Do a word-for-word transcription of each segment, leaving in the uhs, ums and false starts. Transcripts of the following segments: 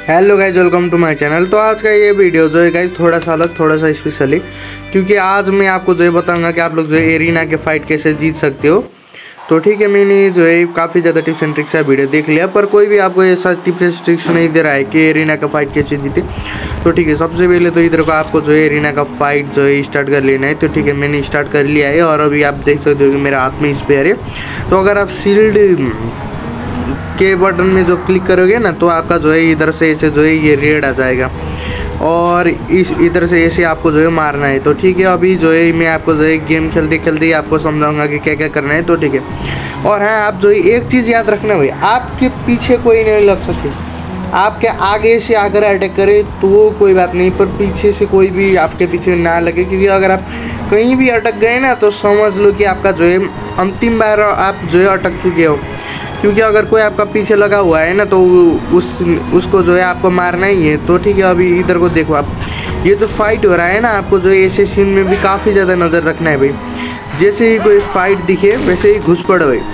Hello guys, welcome to my channel. तो आज का ये वीडियो जो है गाइज थोड़ा सा अलग, थोड़ा सा स्पेशल है, क्योंकि आज मैं आपको जो है बताऊंगा कि आप लोग जो है एरिना के फाइट कैसे जीत सकते हो। तो ठीक है, मैंने जो है काफ़ी ज़्यादा टिप्स एंड ट्रिक्स का वीडियो देख लिया, पर कोई भी आपको ऐसा टिप्स एंड ट्रिक्स नहीं दे रहा है कि एरिना का फाइट कैसे जीते। तो ठीक है, सबसे पहले तो इधर को आपको जो है एरिना का फाइट जो है स्टार्ट कर लेना है। तो ठीक है, मैंने स्टार्ट कर लिया है और अभी आप देख सकते हो कि मेरे हाथ में स्पेयर है। तो अगर आप शील्ड के बटन में जो क्लिक करोगे ना, तो आपका जो है इधर से ऐसे जो है ये रेड आ जाएगा और इस इधर से ऐसे आपको जो है मारना है। तो ठीक है, अभी जो है मैं आपको जो है गेम खेलते खेलते आपको समझाऊंगा कि क्या क्या करना है। तो ठीक है, और हाँ, आप जो है एक चीज़ याद रखना भाई, आपके पीछे कोई नहीं लग सकते। आपके आगे से अगर अटैक करे तो कोई बात नहीं, पर पीछे से कोई भी आपके पीछे ना लगे, क्योंकि अगर आप कहीं भी अटक गए ना तो समझ लो कि आपका जो है अंतिम बार आप जो है अटक चुके हो। क्योंकि अगर कोई आपका पीछे लगा हुआ है ना तो उस उसको जो है आपको मारना ही है। तो ठीक है, अभी इधर को देखो आप, ये जो फाइट हो रहा है ना, आपको जो है ऐसे सीन में भी काफ़ी ज़्यादा नज़र रखना है भाई। जैसे ही कोई फाइट दिखे वैसे ही घुस पड़ो भाई।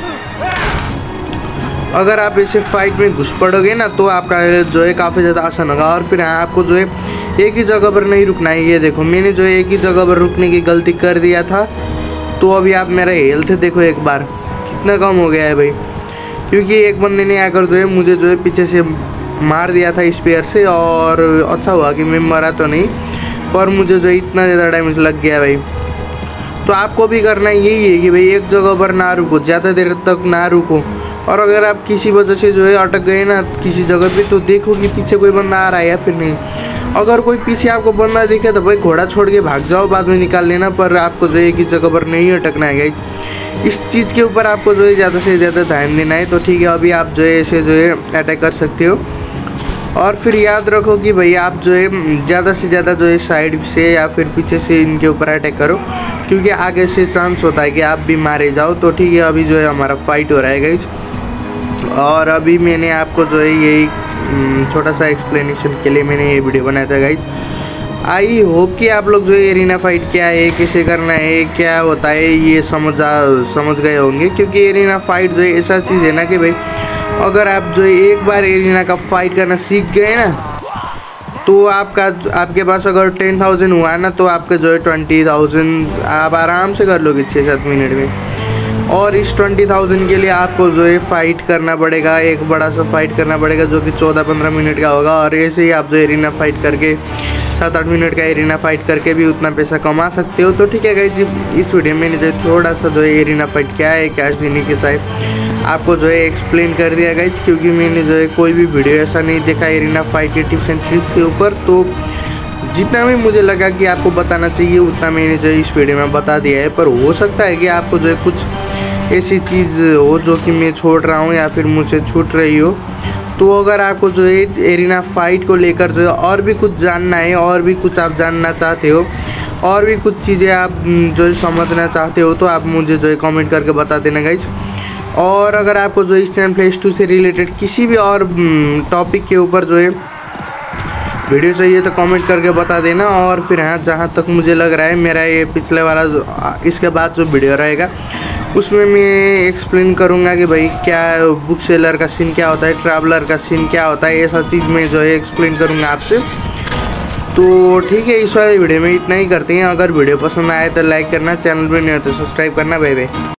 अगर आप ऐसे फाइट में घुस पड़ोगे ना तो आपका जो है काफ़ी ज़्यादा आसान होगा। और फिर हाँ, आपको जो है एक ही जगह पर नहीं रुकना है। ये देखो, मैंने जो है एक ही जगह पर रुकने की गलती कर दिया था। तो अभी आप मेरा हेल्थ देखो एक बार कितना कम हो गया है भाई, क्योंकि एक बंदे ने आकर जो है मुझे जो है पीछे से मार दिया था स्पेयर से। और अच्छा हुआ कि मैं मरा तो नहीं, पर मुझे जो है इतना ज़्यादा डैमेज लग गया भाई। तो आपको भी करना यही है कि भाई एक जगह पर ना रुको, ज़्यादा देर तक ना रुको। और अगर आप किसी वजह से जो है अटक गए ना किसी जगह पे, तो देखो कि पीछे कोई बंदा आ रहा है या फिर नहीं। अगर कोई पीछे आपको बंदा दिखे तो भाई घोड़ा छोड़ के भाग जाओ, बाद में निकाल लेना, पर आपको जो है एक ही जगह पर नहीं अटकना है गाइस। इस चीज़ के ऊपर आपको जो है ज़्यादा से ज़्यादा ध्यान देना है। तो ठीक है, अभी आप जो है ऐसे जो है अटैक कर सकते हो। और फिर याद रखो कि भाई आप जो है ज़्यादा से ज़्यादा जो है साइड से या फिर पीछे से इनके ऊपर अटैक करो, क्योंकि आगे से चांस होता है कि आप भी मारे जाओ। तो ठीक है, अभी जो है हमारा फाइट हो रहा है गाइस। और अभी मैंने आपको जो है यही छोटा सा एक्सप्लेनेशन के लिए मैंने ये वीडियो बनाया था गाइस। आई होप कि आप लोग जो है एरिना फाइट क्या है, कैसे करना है, क्या होता है, ये समझ समझ गए होंगे। क्योंकि एरिना फाइट जो है ऐसा चीज़ है ना कि भाई अगर आप जो है एक बार एरिना का फाइट करना सीख गए ना, तो आपका आपके पास अगर टेन थाउजेंड हुआ ना, तो आपका जो है ट्वेंटी थाउजेंड आप आराम से कर लोगे छः सात मिनट में। और इस ट्वेंटी थाउजेंड के लिए आपको जो है फाइट करना पड़ेगा, एक बड़ा सा फाइट करना पड़ेगा जो कि चौदह पंद्रह मिनट का होगा। और ऐसे ही आप जो एरिना फाइट करके सात आठ मिनट का एरिना फाइट करके भी उतना पैसा कमा सकते हो। तो ठीक है गाइस, इस वीडियो में मैंने जो थोड़ा सा जो है एरिना फाइट क्या है, क्या नहीं के साथ आपको जो है एक्सप्लेन कर दिया गाइस, क्योंकि मैंने जो है कोई भी वीडियो ऐसा नहीं देखा एरिना फाइट के टिप्स एंड ट्रिक्स के ऊपर। तो जितना भी मुझे लगा कि आपको बताना चाहिए उतना मैंने जो है इस वीडियो में बता दिया है। पर हो सकता है कि आपको जो है कुछ ऐसी चीज़ हो जो कि मैं छोड़ रहा हूँ या फिर मुझसे छूट रही हो। तो अगर आपको जो है एरिना फाइट को लेकर जो है और भी कुछ जानना है, और भी कुछ आप जानना चाहते हो, और भी कुछ चीज़ें आप जो है समझना चाहते हो, तो आप मुझे जो है कमेंट करके बता देना गाइस। और अगर आपको जो है स्टैंड प्लेस टू से रिलेटेड किसी भी और टॉपिक के ऊपर जो है वीडियो चाहिए तो कमेंट करके बता देना। और फिर हाँ, जहाँ तक मुझे लग रहा है मेरा ये पिछले वाला इसके बाद जो वीडियो रहेगा उसमें मैं एक्सप्लेन करूँगा कि भाई क्या बुक सेलर का सीन क्या होता है, ट्रैवलर का सीन क्या होता है, ऐसा चीज़ मैं जो है एक्सप्लेन करूँगा आपसे। तो ठीक है, इस वाले वीडियो में इतना ही करते हैं। अगर वीडियो पसंद आए तो लाइक करना, चैनल पर नहीं हो तो सब्सक्राइब करना। Bye bye.